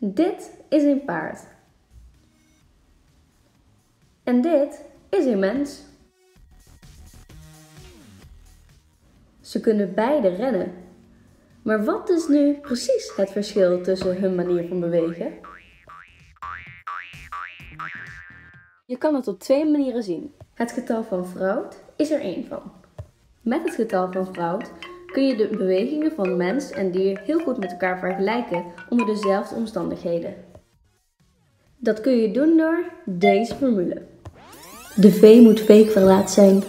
Dit is een paard. En dit is een mens. Ze kunnen beide rennen. Maar wat is nu precies het verschil tussen hun manier van bewegen? Je kan het op twee manieren zien. Het getal van Froude is er één van. Met het getal van Froude kun je de bewegingen van mens en dier heel goed met elkaar vergelijken onder dezelfde omstandigheden. Dat kun je doen door deze formule. De V moet V² zijn.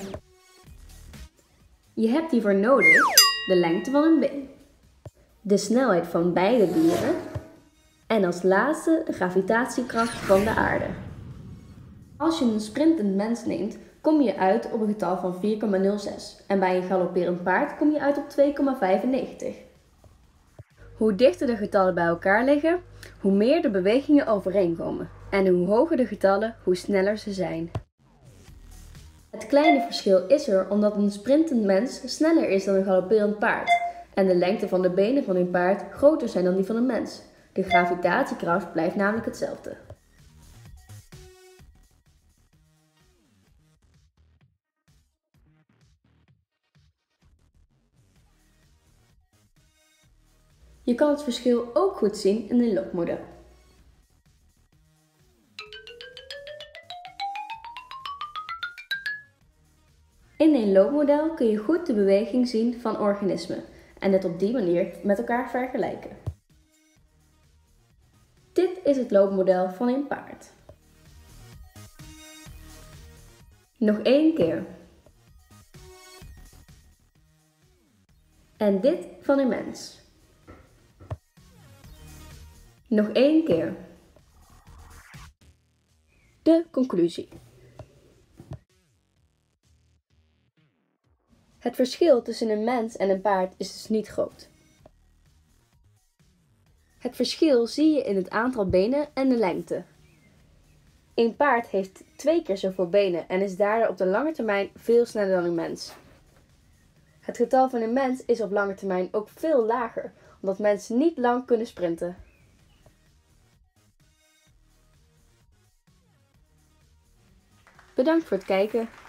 Je hebt hiervoor nodig de lengte van een been, de snelheid van beide dieren en als laatste de gravitatiekracht van de aarde. Als je een sprintend mens neemt, kom je uit op een getal van 4,06 en bij een galopperend paard kom je uit op 2,95. Hoe dichter de getallen bij elkaar liggen, hoe meer de bewegingen overeenkomen en hoe hoger de getallen, hoe sneller ze zijn. Het kleine verschil is er omdat een sprintend mens sneller is dan een galopperend paard en de lengte van de benen van een paard groter zijn dan die van een mens. De gravitatiekracht blijft namelijk hetzelfde. Je kan het verschil ook goed zien in een loopmodel. In een loopmodel kun je goed de beweging zien van organismen en het op die manier met elkaar vergelijken. Dit is het loopmodel van een paard. Nog één keer. En dit van een mens. Nog één keer. De conclusie. Het verschil tussen een mens en een paard is dus niet groot. Het verschil zie je in het aantal benen en de lengte. Een paard heeft 2 keer zoveel benen en is daardoor op de lange termijn veel sneller dan een mens. Het getal van een mens is op lange termijn ook veel lager, omdat mensen niet lang kunnen sprinten. Bedankt voor het kijken.